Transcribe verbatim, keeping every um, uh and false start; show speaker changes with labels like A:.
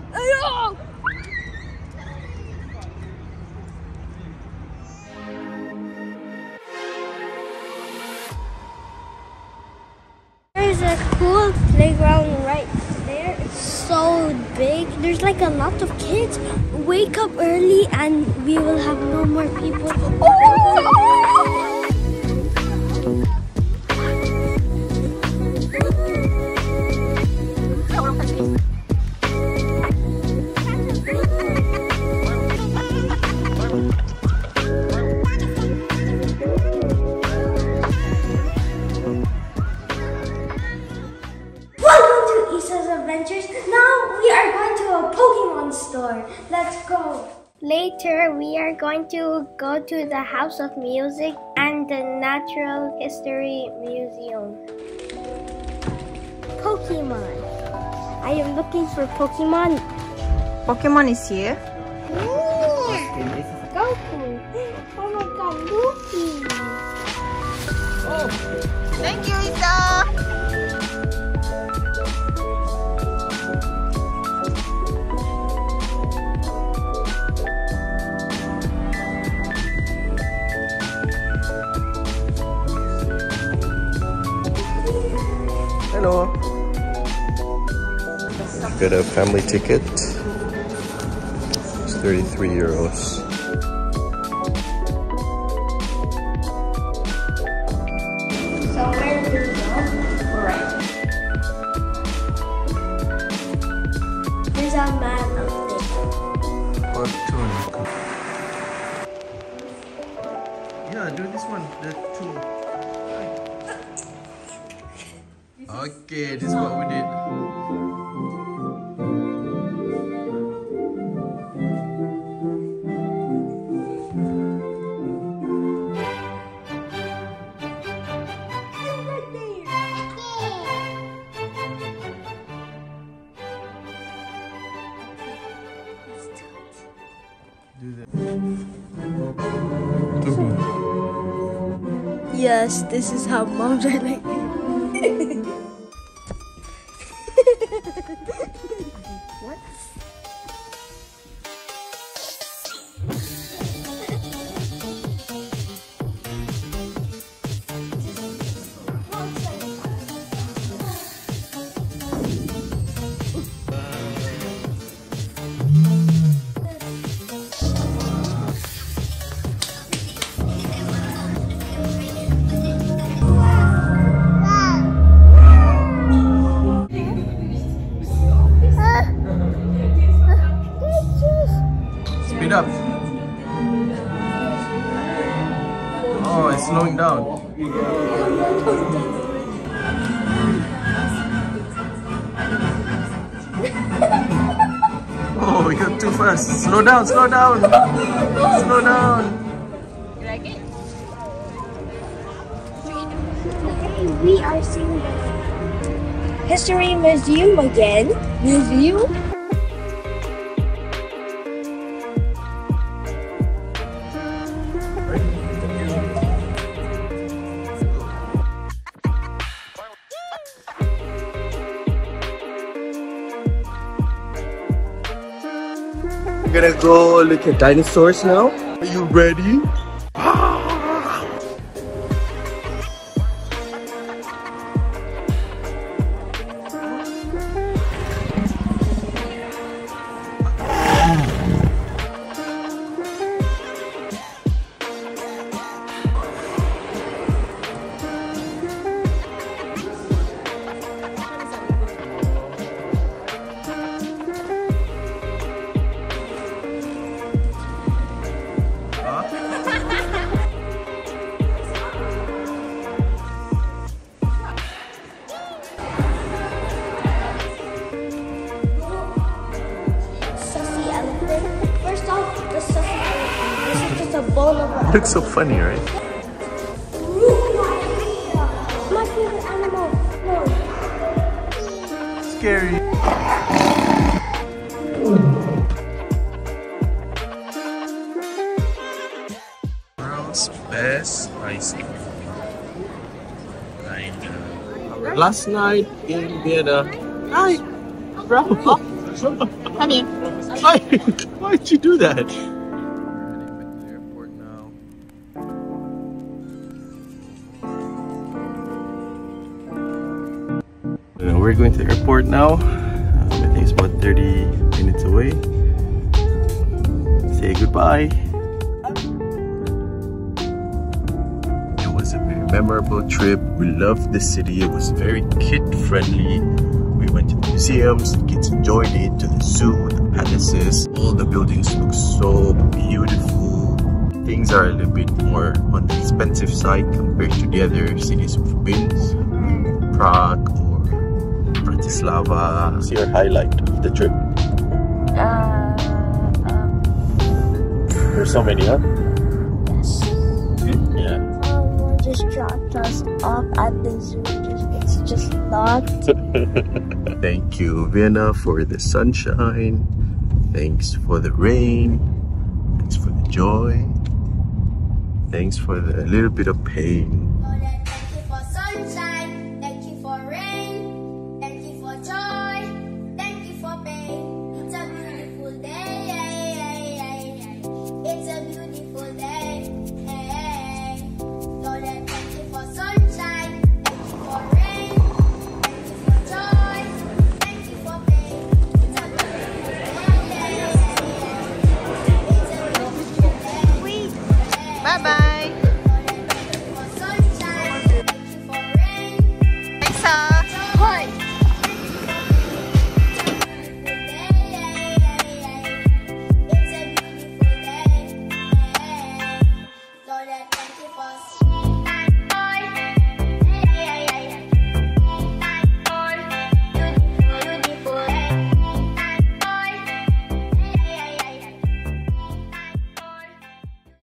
A: There's a cool playground right there. It's so big. There's like a lot of kids. Wake up early and we will have no more people. Oh! Adventures. Now we are going to a Pokemon store. Let's go. Later we are going to go to the House of Music and the Natural History Museum. Pokemon. I am looking for Pokemon.
B: Pokemon is here.
A: Yeah. Goku. Oh my god, Luffy.
B: Oh, thank you, Lisa.
C: Hello. Got a family ticket. It's thirty-three euros.
A: So where do we go? Alright. There's a man up there.
C: What tune? Yeah, do this one. The two. Okay, this is what we did. Do that.
A: Yes, this is how moms are like. What?
C: Speed up. Oh, it's slowing down. Oh, you're too fast. Slow down, slow down. Slow down.
B: You like it?
A: Okay, we are seeing the History Museum again. Museum?
C: We're gonna go look at dinosaurs now. Are you ready? Looks so funny, right?
A: My favorite animal. No.
C: Scary. World's best ice cream. Last night in Vienna. Hi, bro.
B: Come here.
C: Why? Why'd you do that? We're heading back to the airport now. Uh, we're going to the airport now. Um, I think it's about thirty minutes away. Say goodbye. It was a very memorable trip. We loved the city. It was very kid-friendly. We went to the museums, the kids enjoyed it, to the zoo, the palaces. All the buildings look so beautiful. Things are a little bit more on the expensive side compared to the other cities we've been. Prague or Bratislava. What's your highlight of the trip?
A: Uh, um,
C: There's so many, huh?
A: yes.
C: Yeah.
A: Someone just dropped us off at the zoo. Just, it's just not.
C: Thank you, Vienna, for the sunshine. Thanks for the rain. Thanks for the joy. Thanks for the little bit of pain.